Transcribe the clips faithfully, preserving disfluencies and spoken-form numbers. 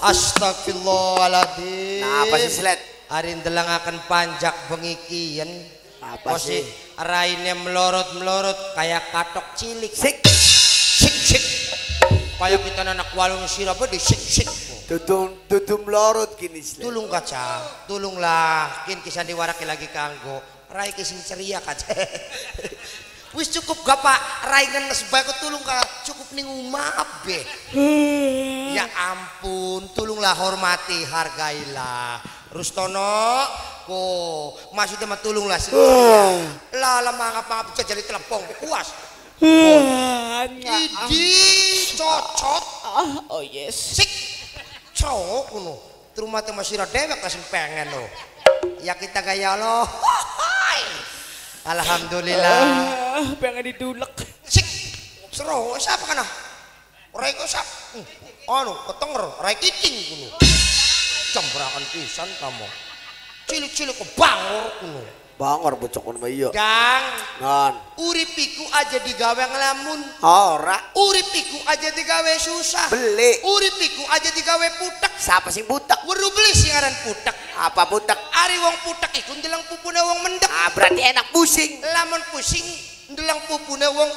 Astagfirullahaladzim. Nah, apa sih Slet? Arin delang akan panjak bengikian. Apa sih? Rainnya melorot-melorot kayak katok cilik. Sik. Sik sik. Kayak kita anak walung sirapa di sik sik. Tutum tutum melorot gini Slet. Tulung kaca, tulunglah. Kin kisah diwaraki lagi kanggo. Rai kising ceria kaca. Wis cukup gak pak, rai kan sebaik tulung ka cukup ning umah be. Ya ampun, tulunglah hormati, hargailah. Rustono, ko maksudnya mah tulunglah sih. Lah lah mangap mangap jadi telepon puas. Idi cocot. Oh yes. Sik cowok kuno. Terumah teh masih dewek kasih pengen lo. Ya kita gaya lo. Alhamdulillah. Ah, pengen didulek. Sik, seru, siapa kana? Rai kok sap? Anu, ketenger, rai kiting kuno. Cembrakan pisan kamu. Cilik-cilik ke bangor kuno. Bangor bocok kono mah iya. Dang, Non. uripiku aja digawe ngelamun. Ora. Uripiku aja digawe susah. Beli. Uripiku aja digawe putek. Siapa sing butek? Weru beli singaran putek. Apa butek? Ari wong putek iku ndelang pupune wong mendek. Ah, berarti enak pusing. Lamun pusing ndelang pupune wong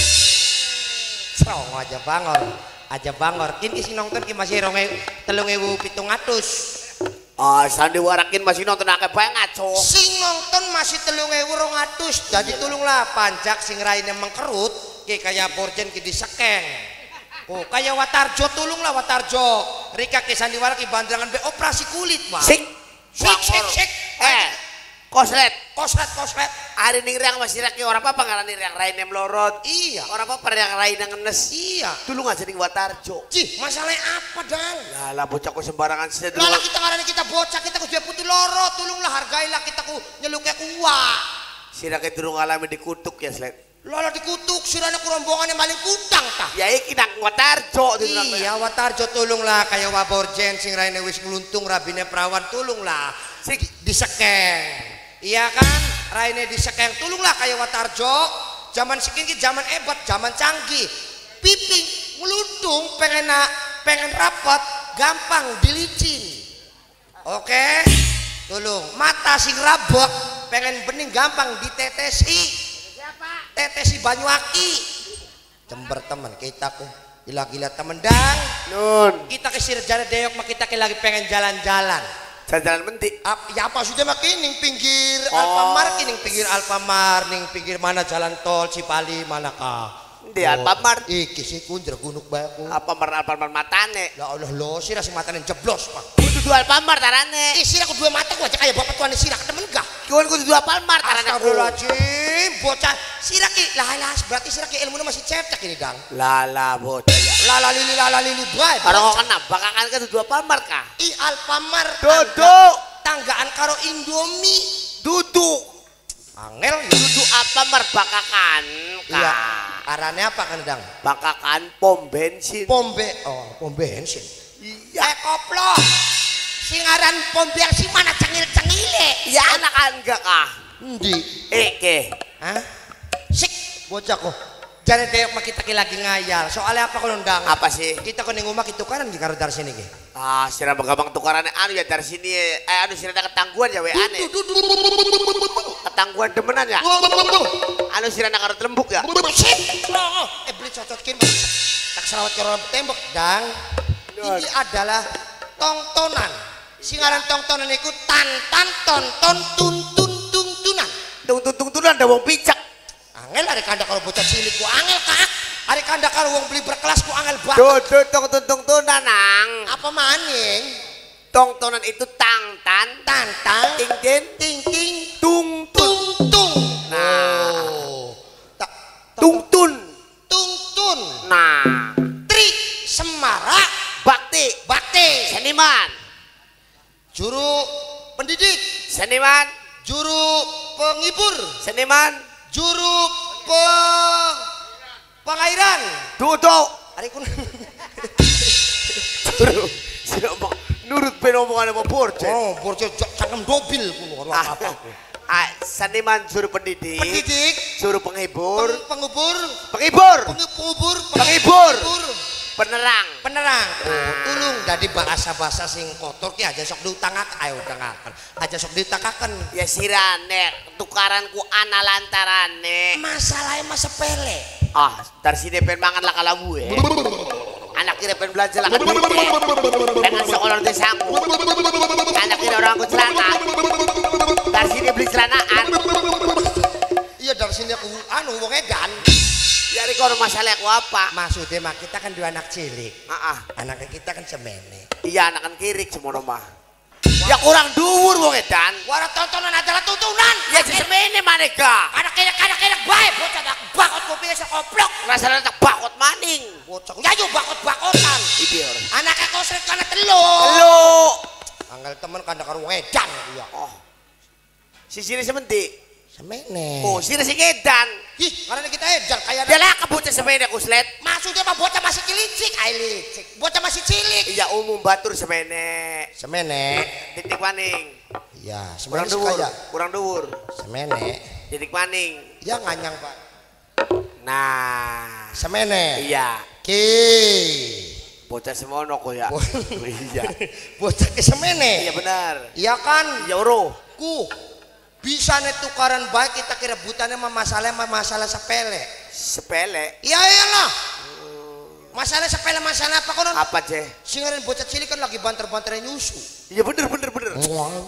Serong aja bangor. Aja bangor. Kini sing nonton ki masih telung ewu pitung atus. Ah, sandiwarakin masih nonton akeh bae ngaco. Sing nonton masih telung ewu rong atus. Jadi tulunglah panjak sing raine mengkerut ki kaya borjen ki disekeng. Oh, kaya Watarjo tulunglah Watarjo. Rika ki sandiwara ki banderangan be operasi kulit, Pak. Sik. Sik sik sik. Eh, koslet. Koslet koslet. Ari ning riang masih raki ora apa-apa ngarani riang raine melorot. Iya. Ora apa-apa riang raine ngenes. Iya. Tulung aja ning Watarjo. Cih, masalahnya apa, Dang? Lah lah bocah kok sembarangan sih. Lala kita ngarani kita bocah, kita ku putih loro, tulunglah hargailah kita ku nyeluke kuah. Sirake durung alami dikutuk ya, Slet. Lala dikutuk, sirana ku rombongannya maling kutang tah. Ya iki nang Watarjo Iya, Watarjo tulunglah kaya waborjen sing raine wis ngluntung rabine perawan tulunglah. Sik Disekeng. Iya kan? Raine disekeng tulunglah kaya Watarjo. Zaman sekin ki zaman hebat, zaman canggih. Piping ngeluntung pengen pengen rapat, gampang dilicin. Oke? Tulung, mata sing rabek pengen bening gampang ditetesi. Tetesi banyu aki. Jember temen kita ku gila-gila temen dang. Nun. Kita ke Sirjana Deyok mah kita ke lagi pengen jalan-jalan. Jalan-jalan mentik. Ap, ya apa sudah mah kining pinggir Oh. Alfamart kining pinggir Alfamart ning pinggir mana jalan tol Cipali manakah? Di Alfamart. Iki sih kunjur gunuk baku. Apa mar Alfamart matane? Ya Allah lo sira sing matane jeblos Pak. Kudu dua Alfamart tarane. Ih sira ku dua mata ku aja kayak bapak tuane sira ketemen gak? Kiwan kudu dua Alfamart tarane. Astagfirullahaladzim, bocah sira ki lah lah berarti sira ki ilmuna masih cetek ini dang. Lala bocah ya. Lala lili lala lili bae. Karo kok kena bakakan ke dua Alfamart kah? I Alfamart Duduk. tanggaan karo Indomie. Duduk. Angel ya. Duduk Alfamart bakakan kah? Iya. Arane apa kan dang? Bakakan pom bensin. Pombe, oh pom bensin. Iya. Eh koplo. Sing aran pom bensin mana cengil-cengile? Ya anak enggak kah? Endi? Eke. Hah? Sik bocah kok. Jane Deyok mah kita ki lagi ngayal. Soalnya apa kalau ndang? Apa sih? Kita ke ning omah kitu kanan di karo dari sini ki. Ah, sira gampang tukarannya anu ya dari sini eh anu sira ada ketangguhan ya we aneh. Ketangguhan demenan ya. Anu sira karo lembuk ya. Sik. Eh beli cocotkin. Tak selawat karo tembok dang. Ini adalah tongtonan. Singaran tongtonan iku tan tan tonton tun tun tung tunan. Tung tung tung tunan ada wong picak. Angel ada kandak kalau bocah cilik ku angel kak. Ada kandak kalau wong beli berkelas ku angel banget. Duduk tung tung tung tunan nang. Apa maning? Tongtonan itu tang tan Tan tan ting tin ting ting tung tung tung tung. Nah. Oh. Tak tung tun. tung tun. Nah, Tri Semara bakti Bakti. seniman. Juru pendidik, Seniman, juru penghibur, seniman, juru pe pengairan. duduk. Ari kun Suruh, suruh omong, nurut ben omongan apa borce. oh, borjo cangkem dobil kulo Ah, apa. ah, seniman suruh pendidik, Pendidik, suruh penghibur, peng- penghibur, penghibur, peng- penghibur, Penghibur. Penerang. Penerang. Oh, tulung dari bahasa-bahasa sing kotor ki aja sok diutangaken. Ayo utangaken. Aja sok diutakaken. Ya sirane tukaranku ana lantarane. Masalahnya mas sepele. Ah, dari sini pengen mangan lah kalau gue. Anak kira pengen belanja lah kan duitnya. Pengen sekolah desaku. Anak kira orang aku celana. Dari sini beli celanaan. Iya dari sini aku anu wong edan. Jadi kalau masalah aku apa? Maksudnya mak kita kan dua anak cilik. Ah, ah. Anaknya kita kan semene. Iya anak kan kirik semua rumah. Ya kurang dhuwur wong edan. Wara tontonan adalah tuntunan. Ya semene maneka. Anak-anak anak-anak bae bocah dak bakot kopi sekoplok. Rasanya tak bakot maning. Bocah ya yo bakot-bakotan. Ibior. Anaknya kau seret kana telu. Halo. Anggal temen kanda karo edan ya. Oh. Si sini sementi. Semene. Oh, sini si edan. Ih, karena kita edan kayak Dia lah kebocah semene kuslet. maksudnya mah bocah masih cilik, ai licik. Bocah masih cilik. Iya umum batur semene. Semene. Titik maning. Ya, Kurang semene dhuwur. kaya. Kurang dhuwur. Semene. Titik maning. Ya nganyang, Pak. Nah. Semene. Iya. Ki. Bocah semono kok ya. Bo- Iya. Bocah ke semene. Iya benar. Iya kan? Ya uro. Ku bisa nih tukaran baik kita kira butannya mah masalah mah masalah sepele. Sepele. Iya iyalah. Masalah sepele masalah apa konon? Apa ceh? Singaran bocah cilik kan lagi banter-banternya nyusu. Iya bener bener bener. Mual.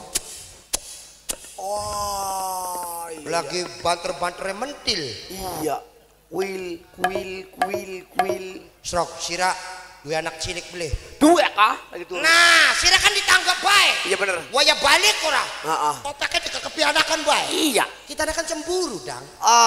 Oh. Iya. Lagi banter-banternya mentil. Iya. Kuil kuil kuil kuil. Srok sira dua anak cilik beli. Dua kah? Lagi turun. Nah, sira kan ditanggap baik. Iya bener. Waya balik ora. Heeh. Kau pakai kepianakan baik. Iya. Kita akan cemburu dang.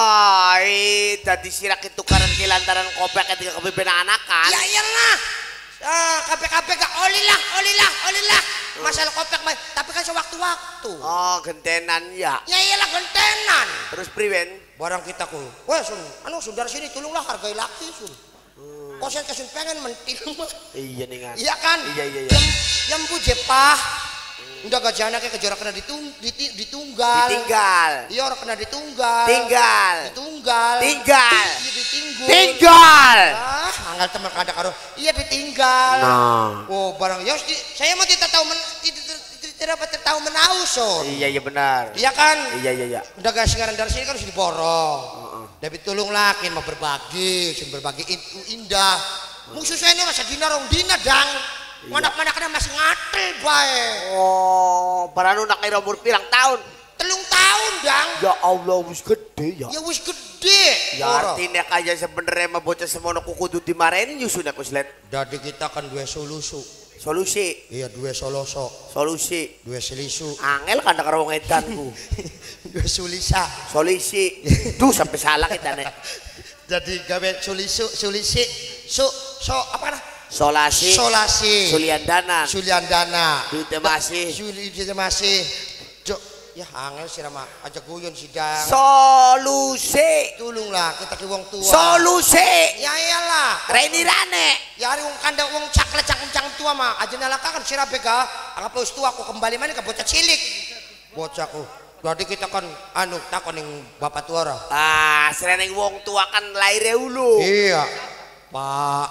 Ai, tadi sirak itu karena kilantaran kopek ketika kepimpin anakan. Ya iyalah. Ah, kape-kape gak olilah, olilah, olilah. Masalah kopek baik, tapi kan sewaktu-waktu. Oh, gentenan ya. Ya iyalah gentenan. Terus priwen? Barang kita ku. Wah, sun, anu saudara sini tolonglah hargai laki sun. Kok saya kesun pengen mentil mah. Iya nih kan. Iya kan? Iya iya iya. Yang yang bu jepah. Udah gajah anaknya kejar kena ditung, diti, ditunggal. Ditinggal. Iya orang kena ditunggal. Tinggal. Ditunggal. Tinggal. Iya ditinggal. Tinggal. Ah, anggal teman kada karo. Iya ditinggal. Nah. Oh, barang ya saya mah tidak tahu men tidak tidak dapat tahu menauson. Iya iya benar. Iya kan? Iya iya iya. Udah gak sekarang dari sini kan harus diborong. Tapi tolong laki mau berbagi, sing berbagi itu indah. Musuh saya ini rasa dina rong dina dang. Mana-mana kena masih ngatel bae. Oh, baranu nak kira umur pirang tahun? Telung tahun dang. Ya Allah wis gede ya. Ya wis gede. Ya artinya kayak sebenarnya mah bocah semono kudu dimarahin nyusun aku slet. Jadi kita kan dua solusi. Solusi. Iya dua soloso. Solusi. Dua selisu. Angel kan karo wong edanku. Dua sulisa. Solusi. Duh sampai salah kita nek. Jadi gawe sulisu sulisi. Su so apa nah? Solasi. Solasi. Suliandanan. Suliandana. Duitnya masih. Suli duitnya masih. Cok, ya angel sih nama aja guyon sidang. Solusi. Tolonglah kita ke wong tua. Solusi. Ya iyalah. Reni Rane. Ya hari wong kanda wong cakle cangkem tua mah aja nalakakan sira bega. Anggap wis tua aku kembali mana ke bocah cilik. Bocahku. Berarti kita kan anu takon ning bapak tua ora. Ah, sereneng wong tua kan lahirnya ulu. Iya. Pak.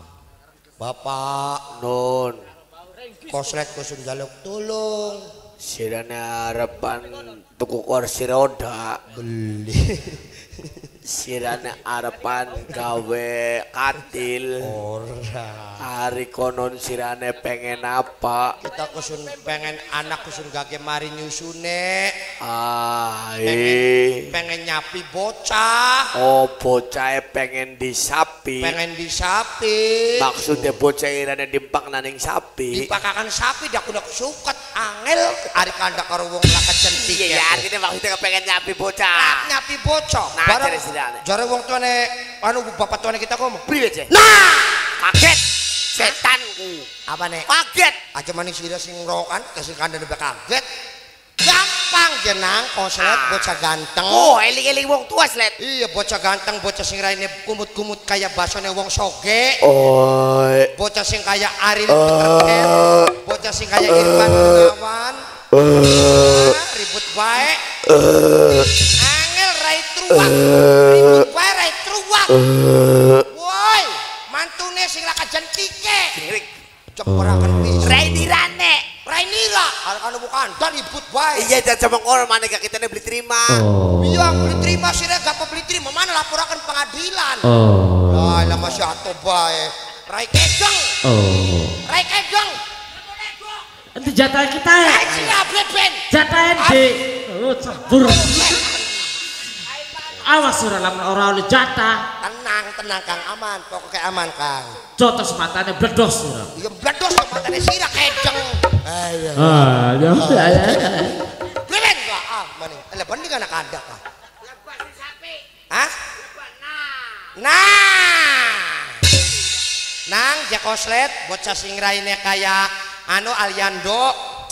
Bapak. Nun. Koslet kusun jaluk tolong. Sirane harapan tuku kursi roda. Beli. Sirane harapan gawe katil. Ora. Hari konon sirane pengen apa? Kita kusun pengen anak kusun gage mari nyusune. Ah, Pengen, pengen nyapi bocah. oh bocah pengen disapi. Pengen disapi. Maksudnya bocah irane dimpak naning sapi. Dipakakan sapi dak udah suket angel ari kanda karo wong lakat centik. Iya ya, artinya maksudnya pengen nyapi bocah. Nyapi bocah. Nah, Barang jare sidane. jare wong tuane anu bapak tuane kita ngomong. Priwe, Cek? Nah, Kaget. Setanku. apa nih? Kaget. Aja maning sira sing rokan kasih kanda nebak kaget. Gampang jenang koslet bocah ganteng. Oh, eling-eling wong tua slet. Iya bocah ganteng, bocah sing raine kumut-kumut kaya basone wong soge. Oi. Bocah sing kaya Ariel Peter, bocah sing kaya Irfan Gunawan. Ribut bae. Angel rai truak. Ribut bae rai truak. Woi, mantune sing lakajan Sampurakan bisa. Rainirane. Rainira. Kalau bukan dan ribut baik. Iya jangan sama orang mana gak kita beli terima. Iya beli terima sih gak apa beli terima mana laporakan pengadilan. Ah lama satu baik. Rai Kegeng. Rai Kegeng. Itu jatah kita ya. Jatah ente. Oh cabur. Awas ora lamun ora oleh jatah. Tenang tenang Kang aman pokoknya aman Kang. Jotos matane bledos ora. Iya bledos matane sira Kegeng. Ayo. Ah ya ya. Bremen kok ah mani. Lah bendi kan ada kah? Hah? Nah. Nang jakoslet bocah sing raine kaya anu Aliando.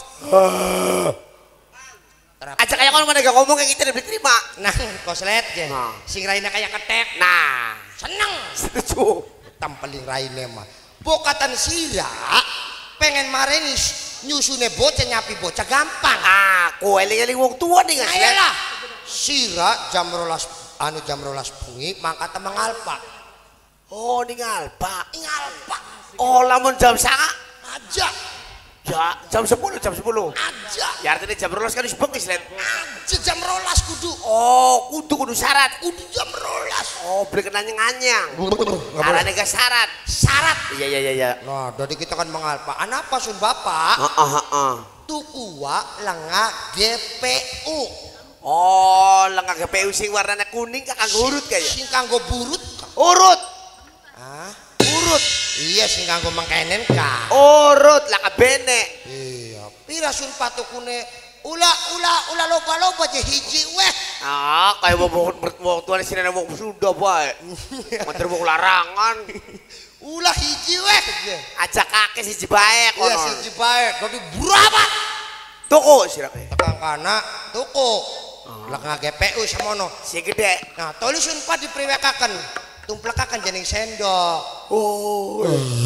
Aja kayak kalau mana gak ngomong kayak kita beli terima. Nang koslet je. Nah. Sing raine kaya ketek. Nah, Seneng. setuju. Tampelin raine mah. Bokatan sira pengen mareni nyusune bocah nyapi bocah gampang. Aku eling-eling wong tua nih nggak sih? Ayolah. Sira jam rolas anu jam rolas bengi mangkat temang alpa. Oh ninggal pak. Ngalpa Oh lamun jam sanga. aja. Ya jam sepuluh jam sepuluh. Aja. Ya artinya jam rolas kan sebengis let. Aja jam rolas kudu. Oh kudu kudu syarat. Kudu jam rolas. Oh beli kenanya nganyang. Arane gak syarat. Syarat. Iya iya iya. iya. Nah, dari kita kan mengalpa. Anapa sun bapak? Heeh heeh. Tukua lenga G P U. Oh lenga G P U sing warnanya kuning kakak urut kayak. Sing kanggo burut. Urut. Ah, Urut. iya sing kanggo mengkenen ka. Urut lah kabene. Iya, pira sun patukune ula ula ula loba-loba je hiji weh. Ah kayak wong wong tuane sini ada wong Sunda bae. Motor wong larangan. Ulah hiji weh je. Ajak kakek si bae Iya kono. siji bae. Dadi berapa? Tuku sirake. Tekan kana tuku. Lenga G P U semono. Si gede. Nah, toli sun pa dipriwekaken. Tumplekaken jening sendok. Oh.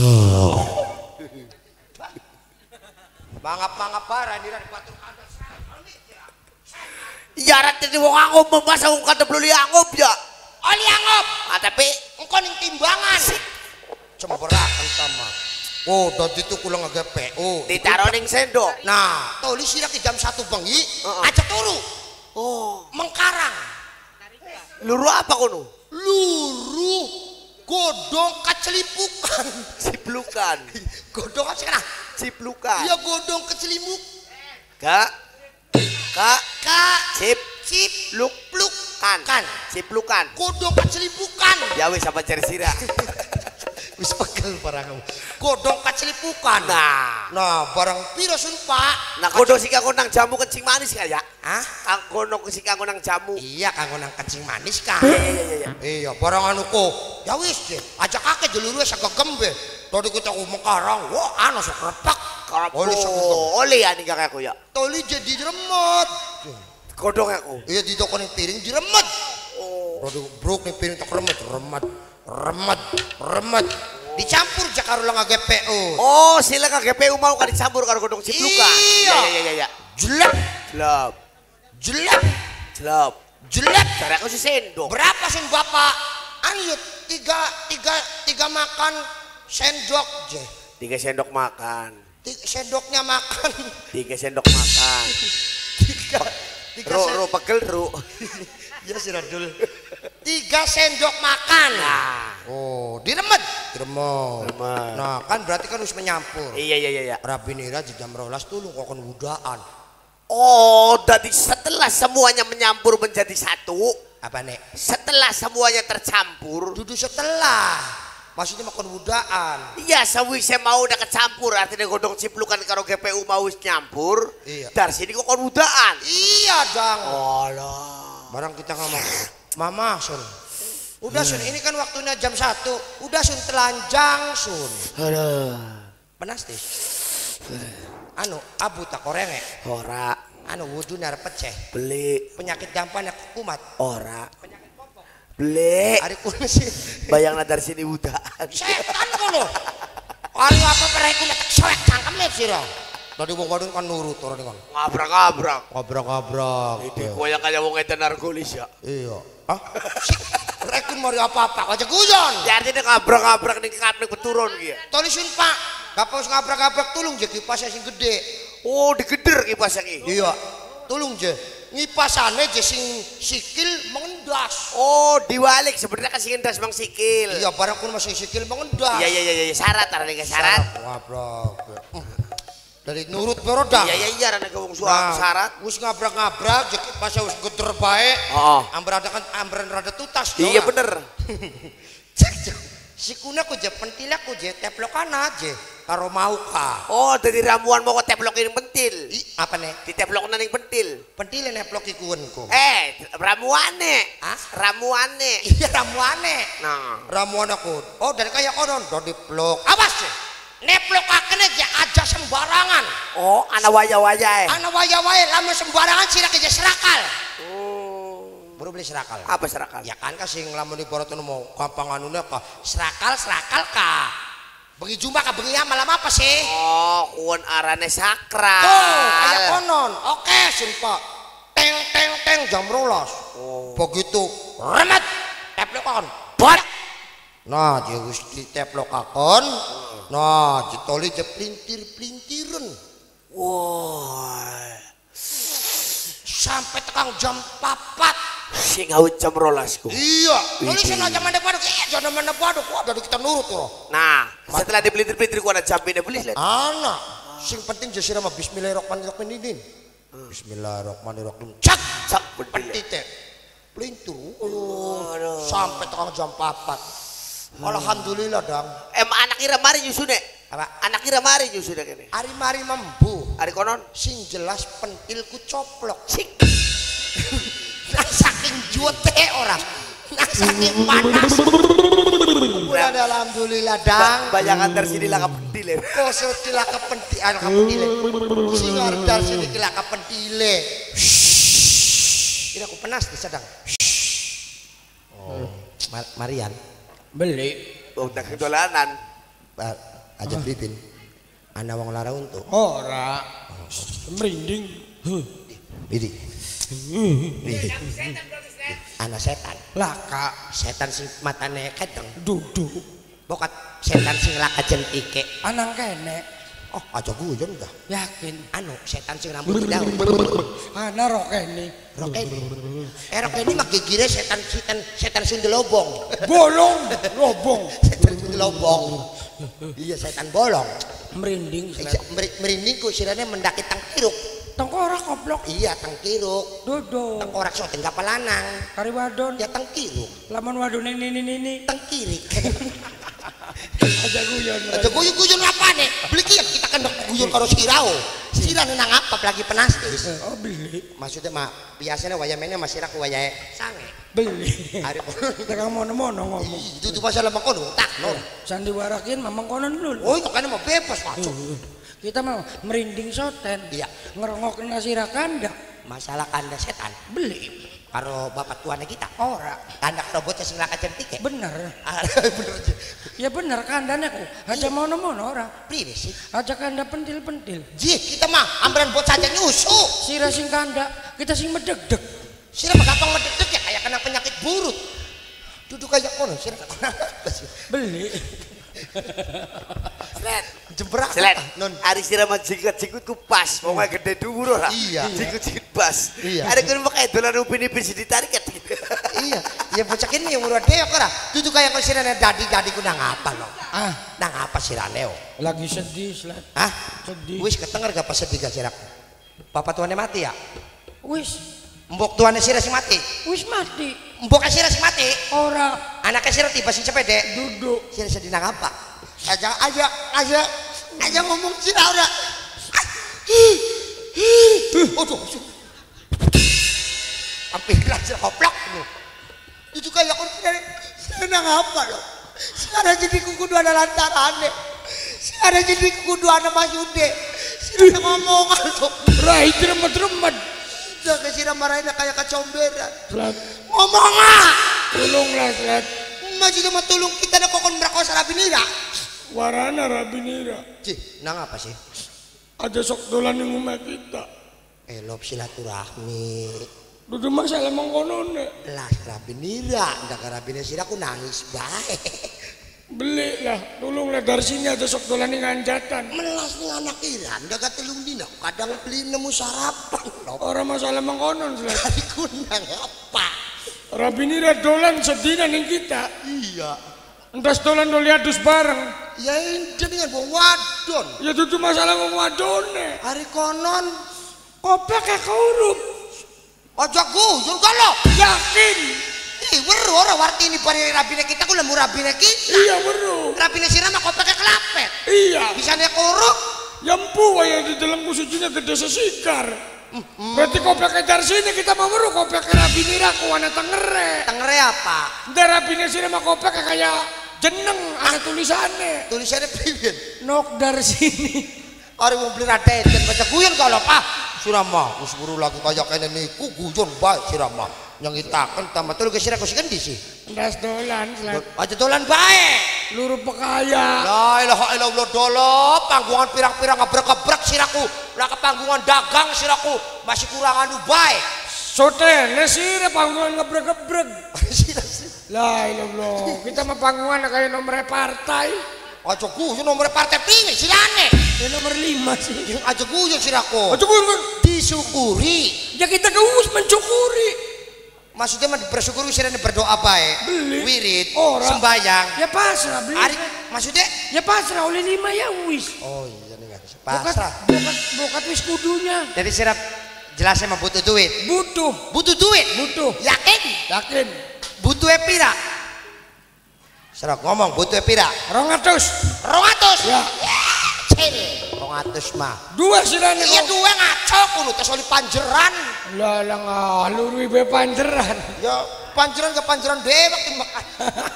Mangap-mangap bara dira dipatur kantor. Iya rat jadi wong angop membasa wong kata belum angop ya. Oli angop. Ah tapi Engko ning timbangan. Cemberaken sama. Oh, dadi tuku lenga G P U. ditaruh ning sendok. Nah, toli sira ki jam satu bengi, Heeh. aja turu. Oh. Mengkarang. Luru apa kono? Luru godong kecelipukan. Ciplukan. Godong apa sekarang? Ciplukan. Iya godong kecelimuk. Kak. Kak. Kak Cip. cip Luk. pluk Kan. kan. Ciplukan. Godong kecelipukan. Ya wis apa cari sira. Wis pegel barang kamu. Godong kecelipukan. Nah. Nah, barang piro sun Pak? Nah kodo sing kanggo nang jamu kencing manis kaya. Hah? Kanggo nang sing kanggo nang jamu. Iya kanggo nang kencing manis kan. Iya iya iya. Iya, barang anu ko. Ya wis, Je. Aja kakek jeluru sagegem be. Tadi kita ku Mekarang, wah anu sok repak. Oli sagegem. Oh, oli ani kakek aku ya. Toli jadi remet. Kodong aku. Iya di toko ning piring diremet. Oh. Tadi brok ning piring tak remet, remet, remet, remet. Dicampur jak karo lenga G P U. Oh, sila ka G P U mau kan dicampur karo godong ciplukan. Iya. Iya iya iya. Jelek, Jelap. jelek, Jelap. jelek. Cara aku si sendok. Berapa sun Bapak? Anu tiga tiga tiga makan sendok je. Tiga sendok makan. Tiga sendoknya makan. Tiga sendok makan. Tiga tiga Ru sen- ru pegel ru. Ya si Radul. Tiga sendok makan. Nah. Oh, diremet. Diremet. Diremet. Nah, kan berarti kan harus menyampur. Iya iya iya iya. Rabinira di jam rolas tulung kok kon wudaan. Oh, jadi setelah semuanya menyampur menjadi satu, Apa nek? setelah semuanya tercampur, Dudu setelah. Maksudnya makan wudaan. iya sawise mau udah kecampur artinya godong ciplukan karo G P U mau wis nyampur. Iya. Dari sini kok kon wudaan. Iya, Dang. Alah. Barang kita ngomong, Mama Sun. Udah Sun, ini kan waktunya jam satu. Udah Sun telanjang Sun. Aduh. Panas deh. Anu, abu tak korenge. Ora Anu wudhu nar peceh. beli. Penyakit dampaknya kumat. Ora beli. Ari kuno sih. Bayang dari sini wudaan. Setan kono. Ari apa pereku letak soek cangkem le sira. Tadi wong wadon kan nurut orang kan. Ngabrak-ngabrak. Ngabrak-ngabrak. Ini koyang kaya wong edan narkolis ya. Iya. Ah? Rekun mari apa-apa aja guyon. Ya artinya ngabrak-ngabrak ning kap ning beturon ki. Tolisun Pak, Bapak wis ngabrak-ngabrak tulung je kipasnya sing gede. Oh, digeder kipasnya ki. Iya. Tulung je. Ngipasane je sing sikil mengendas. Oh, diwalik sebenarnya kasih ngendas Bang sikil. Iya, barang pun masih sikil mengendas. Iya iya iya iya syarat arane ke syarat. Wah, bro. Dari nurut berodak. Iya iya iya arane ke wong suara syarat. Wis ngabrak-ngabrak je kipasnya wis geder bae. Heeh. Amber ada kan amberan rada tutas. Iya bener. Cek cek. Sikuna ku je pentil aku je teplokan aja karo mau ka. Oh, dari ramuan mau teplokin pentil. I, apa nih? Diteplokna ning pentil. Pentil neplok ikuenku. Eh, ramuane. Hah? Ramuane. Iya ramuane. Nah, Ramuan aku. Oh, dari kayak konon do diplok. Awas ya. Neplok akene aja aja sembarangan. oh ana waya-wayae. Ana waya-waya lamun sembarangan sira ke serakal. Oh. Baru beli serakal. Apa serakal? Ya kan kasing lamun di borot mau gampang anune ka serakal serakal ka. Bengi jumpa ka bengi amal apa sih? Oh, kuon arane sakral. Oh, kayak konon. Oke, sumpah. Teng teng teng jam rolas. Oh. Begitu remet teplokon. Bot. Nah, dia wis diteplokaken. Nah, ditoli je plintir-plintiren. Wah. Sampai tekang jam papat. Sing awit jam rolasku. Iya, nulis sana jam mandek waduk. Iya, jangan mandek waduk. Wah, dari kita nurut tuh. Nah, setelah dipelintir-pelintir ku ada jampine beli lihat. Anak, sing penting jasira mah bismillahirrahmanirrahim. Bismillahirrahmanirrahim. Cak, Sak pentil. pentite. Pelintur. Oh, sampai tekang jam papat. Alhamdulillah dang. Em anak kira mari nyusune. Apa? Anak kira mari nyusune kene. Hari mari membu. Ari konon Sing jelas pentilku coplok. sik. Nah, saking jute orang. Nah, saking panas. Bulan alhamdulillah dang. Banyak antar sini lah pentil. Koso tila ke pentil, anu ke pentile. Sing arep sini tila ke pentile. Ini aku penas di sedang. Oh, Mar Marian. Beli. Oh, tak dolanan. Aja Bibin. Ana wong lara untuk. Ora. Merinding. Ini. Anak setan. Laka. Setan sing matane kedeng. Duduk. Bokat setan sing laka jentike. Anang kene. Oh, aja guyon dah. Yakin. Anu setan sing rambut daun. Ana rokene. Rokeni. Eh rokeni mah gigire setan setan setan sing delobong. Bolong. Lobong. Setan sing delobong. Iya setan bolong. Merinding. Merinding ku sirane mendaki tangkiruk. Tengkorak koplok. Iya tangkiruk. Duduk. Tengkorak so tinggal pelanang. Kari wadon. Ya tangkiruk. Laman wadon ini ini ini. Tangkirik. Aja guyon. Aja guyon-guyon apa nih? Beli kian kita kan guyon karo sirao. Sira nang apa lagi penastis. Oh beli. Maksudnya mah biasanya wayamene masih raku wayahe sange. Beli. Hari Tegang mono-mono ngomong. itu tuh masalah mangkono tak non. Sandiwarakin mamang konon dulu. Oh, itu kan mau bebas masuk. Kita mau merinding soten. Iya. Ngerongok nasi rakanda. Masalah kanda setan. Beli. Karo bapak tuane kita. Ora. Kanda robotnya sing laka centike. Bener. Ah, bener aja. Ya bener kandane ku. Aja mono-mono ora. Priwe sih? Aja kanda pentil-pentil. Jih, kita mah amberan buat saja nyusu. Sira sing kanda, kita sing medeg-deg. Sira mah gampang medek ya kayak kena penyakit burut. Duduk kayak kono sira. Beli. Slet. Jebrak. Slet. Non. Ari siraman jingkut-jingkut ku pas, pokoke gede dhuwur ora. Iya. Jingkut-jingkut pas. Iya. Ada kan pakai dolan upin-ipin sing ditarik kan. Iya, ya bocah kene yang urut deok ora. Duduk kayak kono sirane dadi-dadi ku nang apa lo? Ah, Nang apa sirane o? lagi sedih, Slet. Hah? Sedih. Wis ketenger gak pas sedih gak sirak? Bapak tuane mati ya? Wis, Mbok tuane sira sing mati. wis mati. Mbok sira sing mati. Ora Anaknya sira tiba sing sepede. duduk. Sira sedih nang apa? Aja aja aja aja ngomong sira ora. Aduh. Hampir langsung koplok lu. Itu kayak aku senang apa lo? Sekarang jadi kudu ada lantaran deh. Sekarang jadi kudu ada masude. Sira ngomong tuh. Rai remet-remet. Udah ke sira marahin kayak kacomberan. Slet, Ngomong ah. tolonglah Slet. Masih cuma tulung kita ada kokon berakos rabinira. Warana rabinira. Cih, nang apa sih? Aja sok dolan ning omah kita. Elop silaturahmi. Dudu masalah mengkono nek. Lah rabinira, ndak rabinira sira aku nangis bae. Beli lah, tolonglah dari sini aja sok dolan ning anjatan. Melas ning anak Iran gak telung dina kadang beli nemu sarapan. Orang masalah mengkonon sih. Dari kundang apa? Rabinira dolan sedina ning kita. Iya. Entas dolan doli adus bareng. Ya jenengan wong wadon. Ya dudu masalah wong wadone. Hari konon Kopek kayak kaurup. aja guyon kalau Yakin. ih weru ora wartini bari rabine kita ku lemu rabine kita. Iya weru. Rabine sirama kopeke kelapet. Iya. Bisane kuruk. Yampu ya di dalam kusucinya gede sesikar. Berarti kopek dari sini kita mau weru kopek Rabinira ku ana tengere. Tengere apa? Nda Rabine sini mah kopek kayak jeneng ada tulisannya. Tulisannya piye? Nok dari sini. Ari wong beli raden baca guyon kalau Pak. Sirama wis weru lagi kaya kene niku guyon bae sirama. Nyangitaken tambah telu gesira ku sing sih. Ndas dolan selain Aja dolan bae. luruh pekaya. La ilaha illallah dolop panggungan pirang-pirang gebrek-gebrek siraku. Lah ke panggungan dagang siraku masih kurang anu bae. Sotene sih panggungan gebrek-gebrek. Lah ilallah, kita mah panggungan kayak nomor partai. Aja guyon nomor partai pingi silane. Ya nomor lima sih. Aja guyon siraku. Aja guyon Disyukuri. ya kita geus mencukuri. Maksudnya mah bersyukur sirane berdoa bae. Beli. Wirid, Ora. sembayang. Ya pasrah beli. Ari maksudnya Ya pasrah oleh lima ya wis. oh iya nih guys. Bokat, Pasrah. bokat, bokat wis kudunya. Jadi sirap jelasnya mah butuh duit. Butuh, Butuh duit. butuh. Yakin? Yakin. Butuh pira? Serak ngomong butuh pira? Rongatus. Rongatus. Ya. Cil. Rongatus mah. Dua sirane Iya kok. dua ngaco kudu tes oli panjeran. Lah lah ngalur ibe panjeran. Ya panjeran ke panjeran dewek timbakan.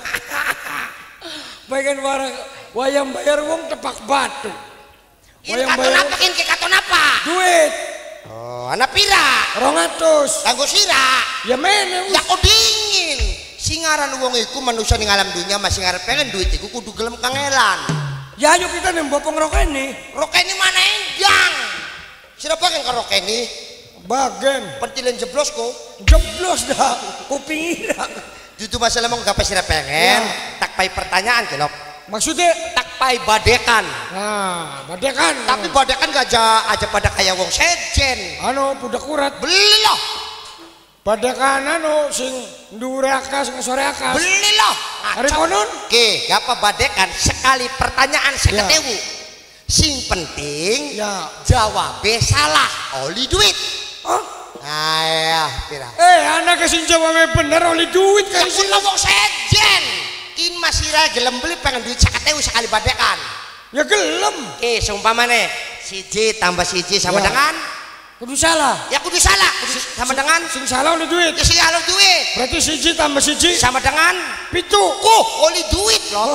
Bagian barang wayang bayar wong tepak batu. Ini katon apa ini ke katon apa? Duit. Oh, anak pira? Rongatus. Kanggo sira. Ya mene Ya kok dingin. Singaran wong iku manusia ning alam dunia masih ngarep pengen duit iku kudu gelem kangelan. Ya ayo kita nembopong rokene. Rokeni mana enjang? Sira pengen ke rokeni? Bagen. Pentilin jeblos ko. Jeblos dah. Kuping ira. Jutu masalah mau gape sira pengen. Tak pai pertanyaan kelop. Maksudnya Tak pai badekan. nah, badekan. Tapi badekan gak aja aja pada kayak wong sejen. anu budak kurat. Beli loh. Badekan anu sing ndure akas sing sore akas. Beli loh. Hari konon? Oke, gapa badekan sekali pertanyaan Ya. seketewu. Sing penting Ya. jawabnya salah. Oli duit. Oh, Nah, ya, pira. eh anak sing jawabnya bener oleh duit Ya kan pun ngomong sejen. Kin masih ra gelem beli pengen duit seketewu sekali badekan. Ya gelem. Oke, seumpamane siji tambah siji sama Ya. dengan Kudu salah. ya kudu salah kudu sama dengan Sing salah oleh duit. ya sih kalau duit Berarti siji tambah siji sama dengan pitu. kuh oli duit loh.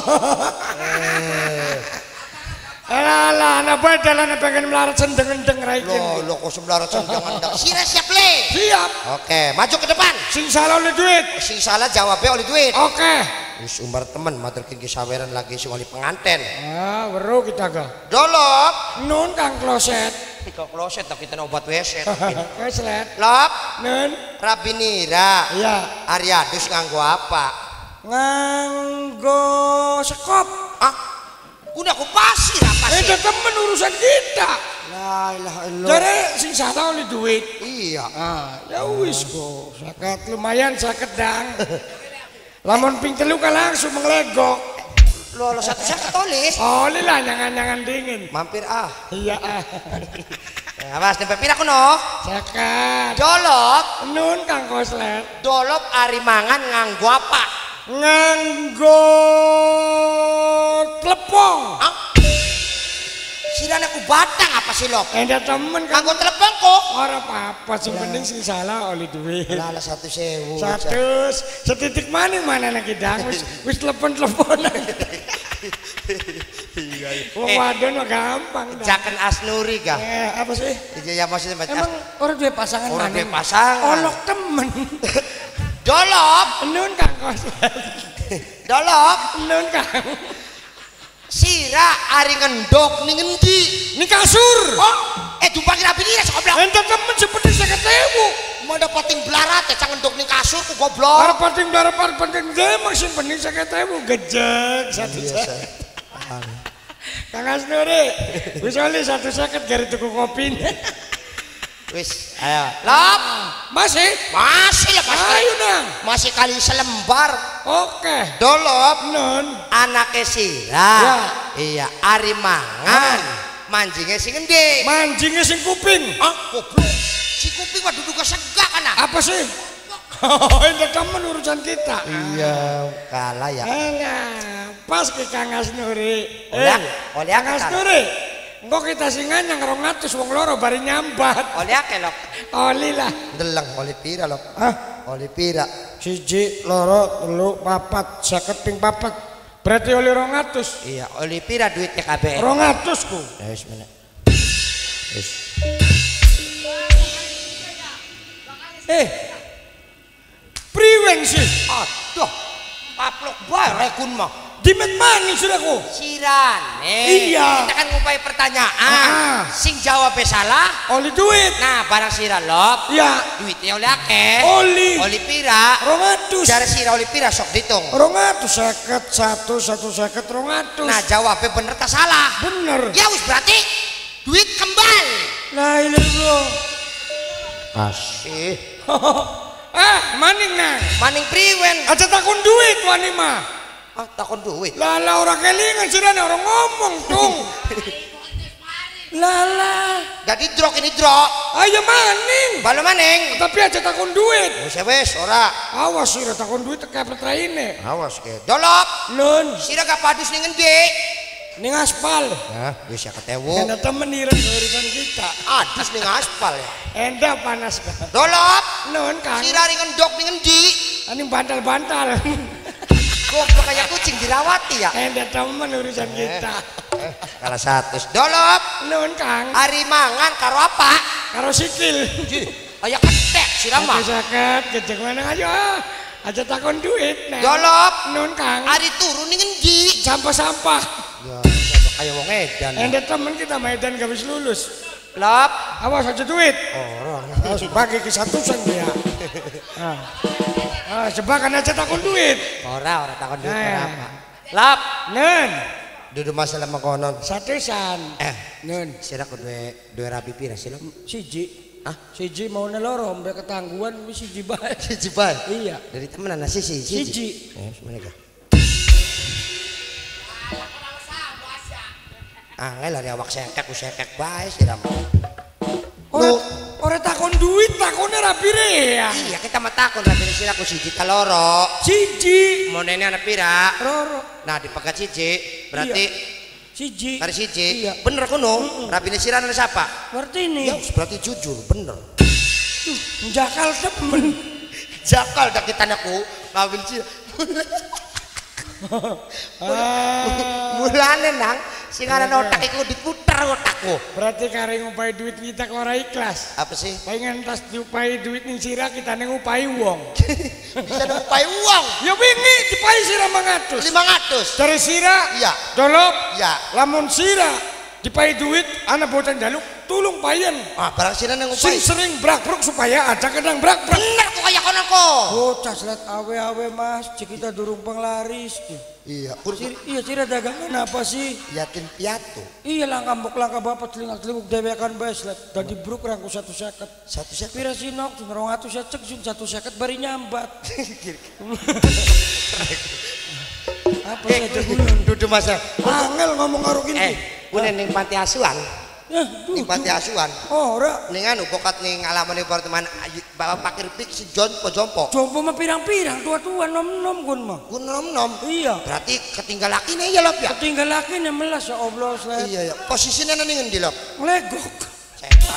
Alah, alah, anak badal anak pengen melarat sendeng-endeng raikin. Loh, lo kok sebelah jangan dak. Sira siap le. Siap. Oke, maju ke depan. Sing salah oleh duit. Sing salah jawabnya oli duit. Oke. Wis umbar temen matur kin saweran lagi sing oli penganten. Ah, weru kita ga. Dolop. Nun Kang Kloset. Kok kloset tak kita obat W C. Keslet. Lop, Nun. Rabinira. Iya. Aryadus nganggo apa? Nganggo sekop. Ah, udah aku pasir apa Eh, sih? temen urusan kita. La ilaha illallah. Jadi sing salah oleh duit. Iya. Ah, ya wis kok. Saket lumayan saket dang. Lamun ping telu ka langsung menglegok. Lo lo satu saya tulis. Oh, lah nyangan-nyangan dingin. Mampir ah. Iya ah. Ya, Mas, nempe pira kuno? Saket. Dolop, Nun Kang Koslet. dolop ari mangan nganggo apa? Nganggo telepong. Ah? Sirane aku batang apa sih lop? Enda temen kan. Nganggo telepon kok. Ora apa-apa, sing penting sing salah oleh duit. Lala satu sewu. Satu, setitik mana mana lagi dang, wis wis telepon teleponan. Wong Eh. wadon mah gampang dah. Jaken Asnuri gak? Eh, apa sih? Ya maksudnya macam Emang orang dua pasangan orang mana? dia pasangan. Olok temen. Dolop, Nun Kang Kos. dolop. Nun Kang. Sira ari ngendok ning endi? Ini kasur. Oh, Eh dumpangi rabi ini sok goblok. Ente temen seperti saya ketemu. Mau dapetin belarat ya cangen dok ning kasur ku goblok. Para penting para para penting deh maksud penting saya ketemu gejek satu seket. Kang Asnuri, wis oleh satu seket gari tuku kopi. Wis, ayo. Lop. Masih? Masih lah pasti. Ayo nang. Masih kali selembar. Oke. Dolop. Non. Anaknya Sira. Ya. Iya, ari mangan. Manjingnya sing endi? Mancingnya sing kuping. Ah, goblok. Si kuping mah duduk segak kan? Apa sih? Oh, ini temen urusan kita. Iya, kalah ya. Alah, pas ke Kang Asnuri. Oleh, oleh Kang Asnuri. Engko kita singan yang rong atus wong loro bari nyambat. Oleh akeh lho. Oli lah. Deleng oleh pira lho. Hah? Oleh pira? Siji, loro, telu, papat, seket ping papat. Berarti oli rong atus. Iya, oleh pira duitnya kabeh? Rong atus ku. Ya wis meneh. Wis. Eh, priwen sih. Aduh. Paplok bae rekun mah. Dimen maning sudah ku. Sirane. Iya. Kita kan ngupai pertanyaan. Ah. Sing jawabnya salah. Oli duit. Nah, barang sira lop. Iya. Duitnya oleh akeh. Oli. Oli pira? Rong atus. Cara sira oli pira sok ditung. Rong atus seket satu satu seket rong atus. Nah, jawabnya bener tak salah. Bener. Ya wis berarti duit kembali. Lah ilah. Asih. Ah, maning nang. Maning priwen. Aja takun duit wani mah. Ah, takon duit. Lala orang kelingan sirane orang ngomong tung. Lala. Jadi drok ini drok. Ayo maning. Balo maning. Tapi aja takun duit. Wis wis ora. Awas sira takun duit kayak petraine. Awas ke. Dolop. Nun. Sira gak padus ning endi? Ning aspal. Nah, wis ya ketewu. Enda temen ireng urusan kita. Adus ning aspal ya. Enda panas kan. Dolop. Nun Kang. Sira ring endok ning endi? Aning bantal-bantal. Goblok kayak kucing dirawati ya. Enda temen urusan kita. Eh, kalah satu. Dolop. Nun Kang. Ari mangan karo apa? Karo sikil. Kayak ketek sira mah. Sakit gejek mana aja. Aja takon duit. Nah. Dolop. Nun Kang. Ari turun ning endi? Sampah-sampah. Ya, sama kayak wong edan. Enda temen kita Medan gak bisa lulus. Lop. Awas aja duit. Orang. Harus bagi ke satusan dia. Ah. Ah, sebakan aja takon duit. Ora, ora takon duit Nah. apa. Lop. Nun. Dudu masalah mengkonon. Satusan. Eh, Nun. sira ku duwe duwe rabi pira sih lo? Siji. Hah? Siji mau neloro mbek ketangguhan wis siji bae. Siji bae. Iya. Dari temenan nasi sih, Siji. Eh, semeneh ka. Ah, lari awak sekek ku sekek bae sira mah. Ora ora takon duit, takone rapi rea. Iya, kita mah takon rabi sira ku siji ta loro. Siji. Monene ana pira? Roro. Nah, dipegat siji, berarti Siji. kari siji. Iya. Bener kono. Rabi sira ana siapa? Berarti ini. Ya, berarti jujur, bener. Tuh, jakal temen. Jakal dak kitanaku ngawin sira. Ah, Mulane nang sing aran otak iku diputer otakku. berarti kare ngupai duit kita kok ora ikhlas. Apa sih? Pengen tas diupai duit ning sira kita ning upai wong. Bisa ngupai uang Ya wingi dipai sira mangatus. lima ratus. Dari sira, Iya. dolop, Ya. lamun sira dipai duit, anak bocah jaluk tulung payen. Ah, barang sira nang Sing ngupai. sering brak-bruk supaya ada kedang brak-brak. Bener kok kaya kono kok. Bocah selat awe-awe mas, cik kita durung penglaris. Iya, kur Sir, iya sira dagangan apa sih? yatin piatu. Iya langkah mbok langkah bapak telinga telinguk dewekan bae selat. Dadi bruk rangku satu seket. Satu set. Pira sinok sun rong atus ya cek sun satu seket bari nyambat. Apa Eh, saja gulung? dudu masa. Angel ngomong karo gini. Eh, kunen ning panti asuhan. Ya, duh. Ning panti asuhan. Oh, ora. Ning anu pokat ning alaman apartemen bawa pakir pik si John Pojompo. Jompo mah pirang-pirang tua-tua nom-nom gun mah. Ku nom-nom. Iya. Berarti ketinggal lakine ya lop ya. Ketinggal laki nih melas ya Allah selat. Iya ya. Posisine nang ning endi lop? Legok. Setan.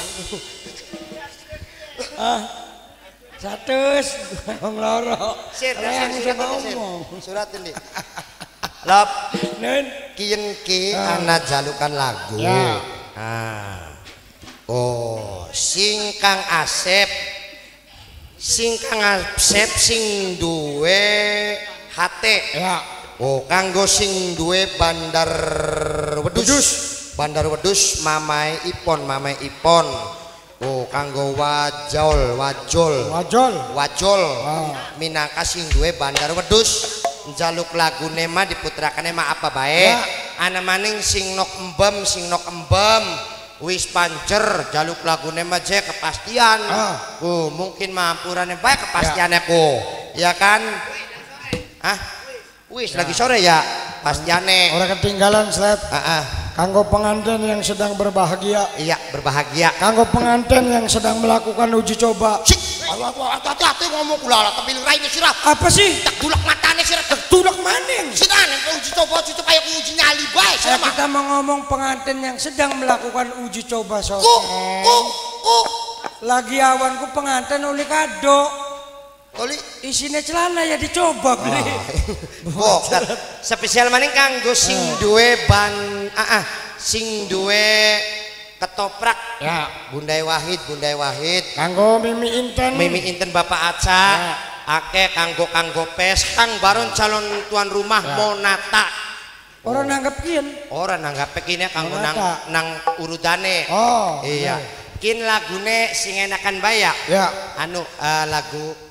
Ah. Satus wong loro. Sir, Yang sir, bisa sir, sir. ngomong. Surat ini. Lop, Nen. kian ki anak jalukan lagu. Ya. Ah. Oh, sing Kang Asep. Sing Kang Asep sing duwe H T. Ya. Oh, kanggo sing duwe bandar wedus. Wedus. Bandar Wedhus mamae Ipon, mamae Ipon. Oh, kanggo wajol, wajol. Wajol. Wajol. Ah. Minangka sing duwe Bandar Wedhus njaluk lagune mah diputrakane mah apa bae. Ya. Ana maning sing nok embem, sing nok embem. Wis pancer jaluk lagune mah je kepastian. Ah. Oh, mungkin mampurane bae kepastiane ku. Ya kan? Hah? Wis lagi sore ya pastiane. Ora ketinggalan slep. Heeh. Kanggo pengantin yang sedang berbahagia. Iya, berbahagia. Kanggo pengantin yang sedang melakukan uji coba. Sik, aduh aduh hati-hati ngomong kula tapi raine sirah. Apa sih? Tak dulak matane sirah. Tulak maning. Sirane uji coba uji coba kayak uji nyali bae Ya, sama. kita mau ngomong pengantin yang sedang melakukan uji coba Ku, sosok. ku, ku. Lagi awanku pengantin oleh kado. Oli Isinya celana ya dicoba beli. Bok, spesial maning kanggo sing duwe ban ah, ah sing duwe ketoprak. Ya. Bundai Wahid, Bundai Wahid. Kanggo Mimi Inten. Mimi Inten Bapak Aca. Ya. Ake kanggo kanggo pes kang baron calon tuan rumah Ya. Monata. Orang nanggep kian. Ora nanggap kene kanggo nang Monata. nang urutane. Oh. Iya. Kin lagune sing enakan bayak. Ya. Anu eh, lagu